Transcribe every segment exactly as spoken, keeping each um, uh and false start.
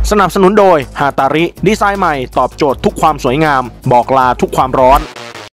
สนับสนุนโดยฮาตาริดีไซน์ใหม่ตอบโจทย์ทุกความสวยงามบอกลาทุกความร้อน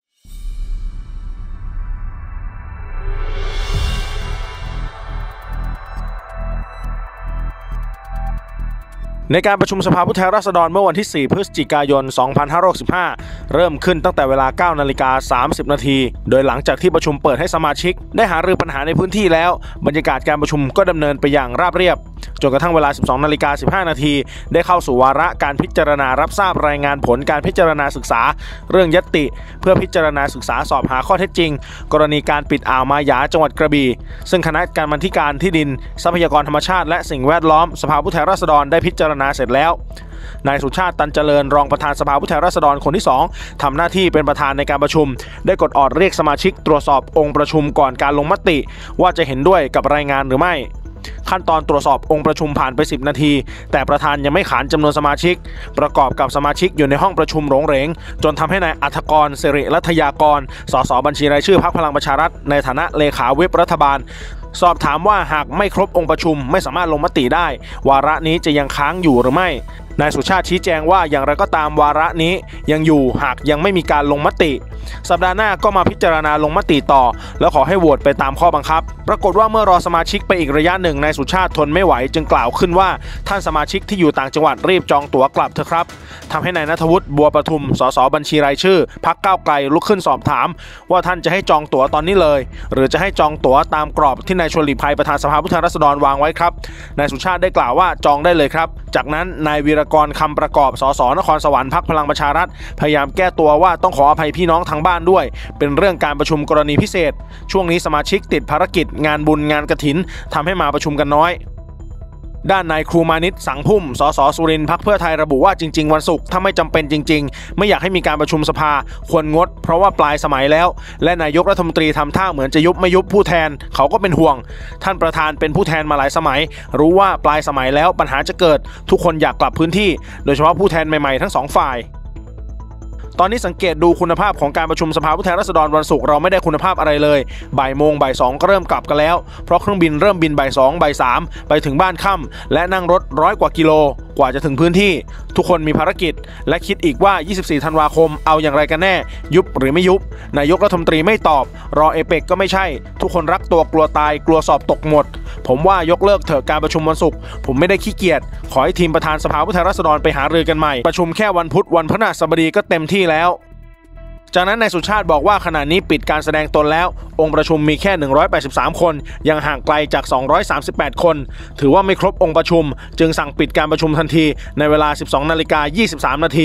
ในการประชุมสภาผู้แทนราษฎรเมื่อวันที่สี่พฤศจิกายนสองพันห้าร้อยหกสิบห้าเริ่มขึ้นตั้งแต่เวลา เก้านาฬิกาสามสิบนาทีโดยหลังจากที่ประชุมเปิดให้สมาชิกได้หารือปัญหาในพื้นที่แล้วบรรยากาศการประชุมก็ดำเนินไปอย่างราบเรียบจนกระทั่งเวลา สิบสองนาฬิกาสิบห้านาทีได้เข้าสู่วาระการพิจารณารับทราบรายงานผลการพิจารณาศึกษาเรื่องญัตติเพื่อพิจารณาศึกษาสอบหาข้อเท็จจริงกรณีการปิดอ่าวมาหยาจังหวัดกระบี่ซึ่งคณะกรรมาธิการที่ดินทรัพยากรธรรมชาติและสิ่งแวดล้อมสภาผู้แทนราษฎรได้พิจารณาเสร็จแล้วนายสุชาติตันเจริญรองประธานสภาผู้แทนราษฎรคนที่สองทำหน้าที่เป็นประธานในการประชุมได้กดออดเรียกสมาชิกตรวจสอบองค์ประชุมก่อนการลงมติว่าจะเห็นด้วยกับรายงานหรือไม่ขั้นตอนตรวจสอบองค์ประชุมผ่านไปสิบนาทีแต่ประธานยังไม่ขานจำนวนสมาชิกประกอบกับสมาชิกอยู่ในห้องประชุมโหรงเหรงจนทำให้นายอัธกรสิริรัตยากรสสบัญชีรายชื่อพรรคพลังประชารัฐในฐานะเลขาวิปรัฐบาลสอบถามว่าหากไม่ครบองค์ประชุมไม่สามารถลงมติได้วาระนี้จะยังค้างอยู่หรือไม่นายสุชาติชี้แจงว่าอย่างไรก็ตามวาระนี้ยังอยู่หากยังไม่มีการลงมติสัปดาห์หน้าก็มาพิจารณาลงมติต่อแล้วขอให้โหวตไปตามข้อบังคับปรากฏว่าเมื่อรอสมาชิกไปอีกระยะหนึ่งนายสุชาติทนไม่ไหวจึงกล่าวขึ้นว่าท่านสมาชิกที่อยู่ต่างจังหวัดรีบจองตั๋วกลับเถอะครับทำให้นายณัฐวุฒิบัวประทุมสสบัญชีรายชื่อพรรคก้าวไกลลุกขึ้นสอบถามว่าท่านจะให้จองตั๋วตอนนี้เลยหรือจะให้จองตั๋วตามกรอบที่นายชวนหลีกภัยประธานสภาผู้แทนราษฎรวางไว้ครับนายสุชาติได้กล่าวว่าจองได้เลยครับจากนั้นนายวีรกรคำประกอบสสนครสวรรค์พรรคพลังประชารัฐพยายามแก้ตัวว่าต้องขออภัยพี่น้องทางบ้านด้วยเป็นเรื่องการประชุมกรณีพิเศษช่วงนี้สมาชิกติดภารกิจงานบุญงานกฐินทำให้มาประชุมกันน้อยด้านนายครูมานิตสังพุ่มสสสุรินทร์พรรคเพื่อไทยระบุว่าจริงๆวันศุกร์ถ้าไม่จำเป็นจริงๆไม่อยากให้มีการประชุมสภาควรงดเพราะว่าปลายสมัยแล้วและนายกรัฐมนตรีทำท่าเหมือนจะยุบไม่ยุบผู้แทนเขาก็เป็นห่วงท่านประธานเป็นผู้แทนมาหลายสมัยรู้ว่าปลายสมัยแล้วปัญหาจะเกิดทุกคนอยากกลับพื้นที่โดยเฉพาะผู้แทนใหม่ๆทั้งสองฝ่ายตอนนี้สังเกตดูคุณภาพของการประชุมสภาผู้แทนราษฎรวันศุกร์เราไม่ได้คุณภาพอะไรเลยบ่ายโมงบ่ายสองก็เริ่มกลับกันแล้วเพราะเครื่องบินเริ่มบินบ่ายสองบ่ายสามไปถึงบ้านค่ำและนั่งรถร้อยกว่ากิโลกว่าจะถึงพื้นที่ทุกคนมีภารกิจและคิดอีกว่ายี่สิบสี่ธันวาคมเอาอย่างไรกันแน่ยุบหรือไม่ยุบนายกรัฐมนตรีไม่ตอบรอเอเปกก็ไม่ใช่ทุกคนรักตัวกลัวตายกลัวสอบตกหมดผมว่ายกเลิกเถอะการประชุมวันศุกร์ผมไม่ได้ขี้เกียจขอให้ทีมประธานสภาผู้แทนราษฎรไปหารือกันใหม่ประชุมแค่วันพุธวันพฤหัสบดีก็เต็มที่แล้วจากนั้นนายสุชาติบอกว่าขณะนี้ปิดการแสดงตนแล้วองค์ประชุมมีแค่หนึ่งร้อยแปดสิบสามคนยังห่างไกลจากสองร้อยสามสิบแปดคนถือว่าไม่ครบองค์ประชุมจึงสั่งปิดการประชุมทันทีในเวลา สิบสองนาฬิกายี่สิบสามนาที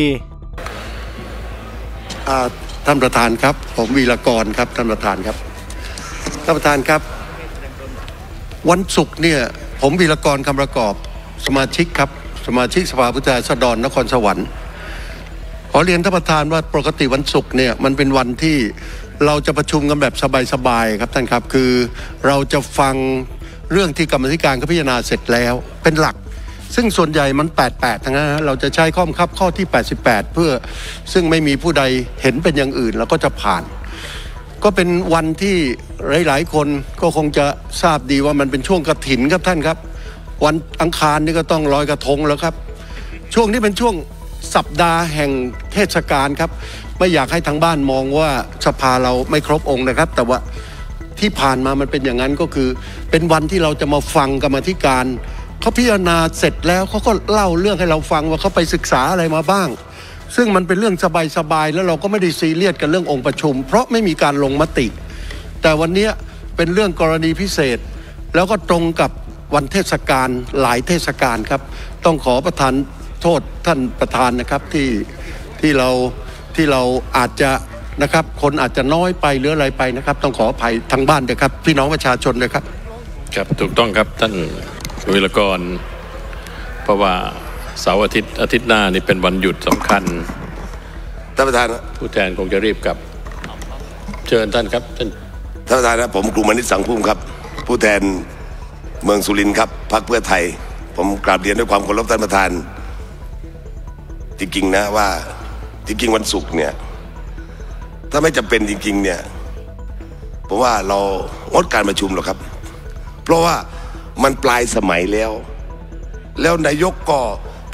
ท่านประธานครับผมวีรกรครับท่านประธานครับท่านประธานครับวันศุกร์เนี่ยผมวีรกรคำประกอบสมาชิกครับสมาชิกสภาผู้แทนราษฎรนครสวรรค์ขอเรียนท่านประธานว่าปกติวันศุกร์เนี่ยมันเป็นวันที่เราจะประชุมกันแบบสบายๆครับท่านครับคือเราจะฟังเรื่องที่กรรมธิการเขาพิจารณาเสร็จแล้วเป็นหลักซึ่งส่วนใหญ่มันแปดสิบแปดทั้งนั้นเราจะใช้ข้อบังคับข้อที่แปดสิบแปดเพื่อซึ่งไม่มีผู้ใดเห็นเป็นอย่างอื่นแล้วก็จะผ่านก็เป็นวันที่หลายๆคนก็คงจะทราบดีว่ามันเป็นช่วงกฐินครับท่านครับวันอังคารนี่ก็ต้องลอยกระทงแล้วครับช่วงนี้เป็นช่วงสัปดาห์แห่งเทศกาลครับไม่อยากให้ทางบ้านมองว่าสภาเราไม่ครบองค์นะครับแต่ว่าที่ผ่านมามันเป็นอย่างนั้นก็คือเป็นวันที่เราจะมาฟังกรรมธิการเขาพิจารณาเสร็จแล้วเขาก็เล่าเรื่องให้เราฟังว่าเขาไปศึกษาอะไรมาบ้างซึ่งมันเป็นเรื่องสบายๆแล้วเราก็ไม่ได้ซีเรียสกันเรื่ององค์ประชุมเพราะไม่มีการลงมติแต่วันนี้เป็นเรื่องกรณีพิเศษแล้วก็ตรงกับวันเทศกาลหลายเทศกาลครับต้องขอประทานโทษท่านประธานนะครับที่ที่เราที่เราอาจจะนะครับคนอาจจะน้อยไปหรืออะไรไปนะครับต้องขออภัยทางบ้านด้วยครับพี่น้องประชาชนด้วยครับครับถูกต้องครับท่านวิรกรเพราะว่าเสาร์อาทิตย์อาทิตย์หน้านี่เป็นวันหยุดสำคัญท่านประธานผู้แทนคงจะรีบกลับเชิญท่านครับท่านท่านประธานนะผมครูมานิตสังพุ่มครับผู้แทนเมืองสุรินทร์ครับพรรคเพื่อไทยผมกราบเรียนด้วยความเคารพท่านประธานจริงๆนะว่าจริงๆวันศุกร์เนี่ยถ้าไม่จำเป็นจริงๆเนี่ยผมว่าเรางดการประชุมหรอกครับเพราะว่ามันปลายสมัยแล้วแล้วนายกก็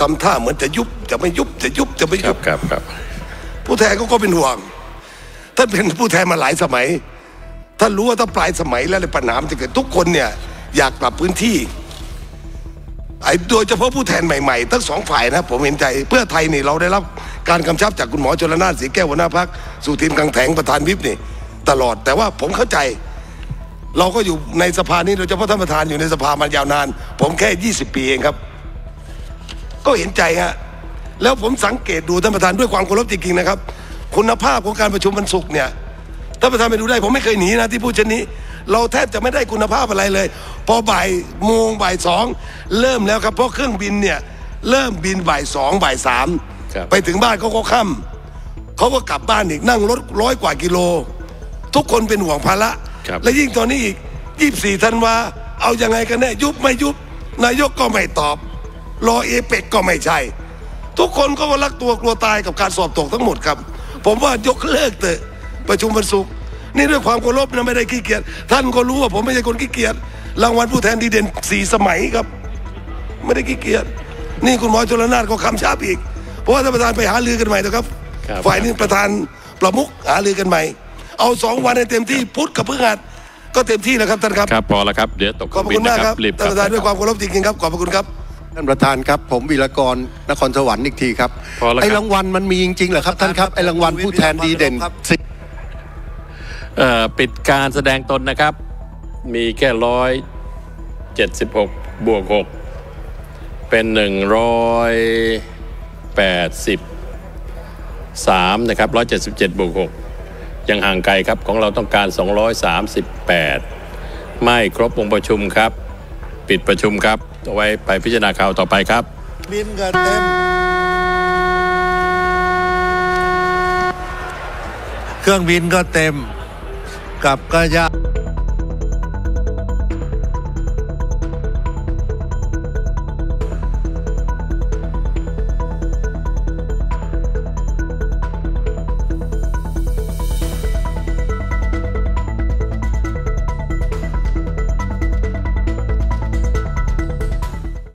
ทำท่าเหมือนจะยุบจะไม่ยุบจะยุบจะไม่ครัยุบบ ครับครับผู้แทนเขาก็เป็นห่วงท่านเป็นผู้แทนมาหลายสมัยท่านรู้ว่าถ้าปลายสมัยแล้วปัญหามันจะเกิดทุกคนเนี่ยอยากปรับพื้นที่ไอ้โดยเฉพาะผู้แทนใหม่ๆทั้งสองฝ่ายนะผมเห็นใจเพื่อไทยนี่เราได้รับการกำชับจากคุณหมอชลนานสีแก้วหัวหน้าพรรคสุทินกังแถงประธานวิปนี่ตลอดแต่ว่าผมเข้าใจเราก็อยู่ในสภานี้โดยเฉพาะท่านประธานอยู่ในสภามายาวนานผมแค่ยี่สิบปีเองครับก็เห็นใจฮะแล้วผมสังเกตดูท่านประธานด้วยความเคารพจริงๆนะครับคุณภาพของการประชุมวันศุกร์เนี่ยท่านประธานไปดูได้ผมไม่เคยหนีนะที่พูดเช่นนี้เราแทบจะไม่ได้คุณภาพอะไรเลยพอบ่ายโมงบ่ายสองเริ่มแล้วครับเพราะเครื่องบินเนี่ยเริ่มบินบ่ายสองบ่ายสามไปถึงบ้านเขาก็ค่ำเขาก็กลับบ้านอีกนั่งรถร้อยกว่ากิโลทุกคนเป็นห่วงภาระและยิ่งตอนนี้อีกยี่สิบสี่ธันวาเอายังไงกันแน่ยุบไม่ยุบนายกก็ไม่ตอบรอเอเปกก็ไม่ใช่ทุกคนก็รักตัวกลัวตายกับการสอบตกทั้งหมดครับผมว่ายกเลิกเถอะประชุมวันศุกร์นี่ด้วยความเคารพนะไม่ได้ขี้เกียจท่านก็รู้ว่าผมไม่ใช่คนขี้เกียจรางวัลผู้แทนดีเด่นสี่สมัยครับไม่ได้ขี้เกียจนี่คุณหมอชลนานก็คำชาบอีกเพราะว่าท่านประธานไปหาลือกันใหม่นะครับฝ่ายนี้ประธานประมุขหาลือกันใหม่เอาสองวันให้เต็มที่พุธกับพฤหัสก็เต็มที่แล้วครับท่านครับครับพอแล้วครับเดี๋ยวตกขอบคุณมากครับท่านประธานด้วยความเคารพจริงๆครับขอบพระคุณครับท่านประธานครับผมวีรกรนครสวรรค์อีกทีครับไอ้รางวัลมันมีจริงๆเหรอครับท่านครับไอ้รางวัลผู้แทนดีเด่นเอ่อปิดการแสดงตนนะครับมีแค่ร้อยเจ็ดสิบหกบวกหกเป็นหนึ่งร้อยแปดสิบสามนะครับร้อยเจ็ดสิบเจ็ดบวกหกยังห่างไกลครับของเราต้องการสองร้อยสามสิบแปดไม่ครบองค์ประชุมครับปิดประชุมครับเอาไว้ไปพิจารณาข่าวต่อไปครับบินก็เต็มเครื่องบินก็เต็มกับก็ยาก